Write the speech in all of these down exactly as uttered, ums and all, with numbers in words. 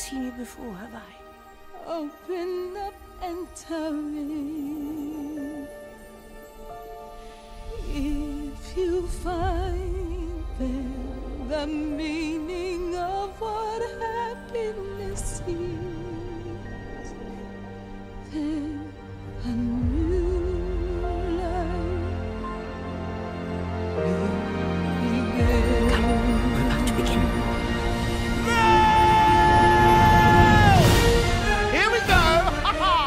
seen you before, have I? Open up and tell me if you find there the meaning of what happiness is. Then a new life will begin. Come, we're about to begin. Here we go! Ha ha!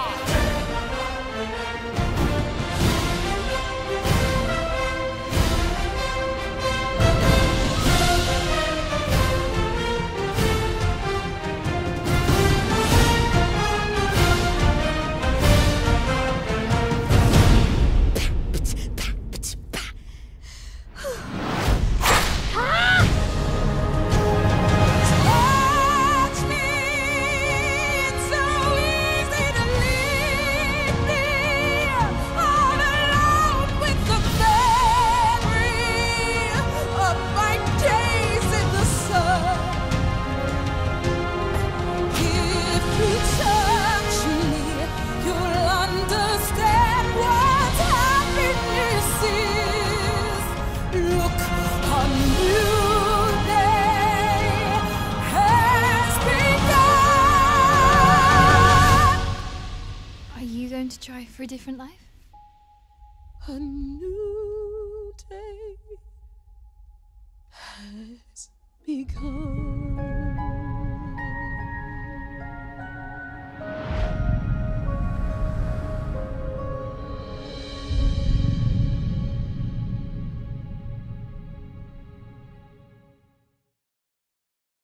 To try for a different life? A new day has begun.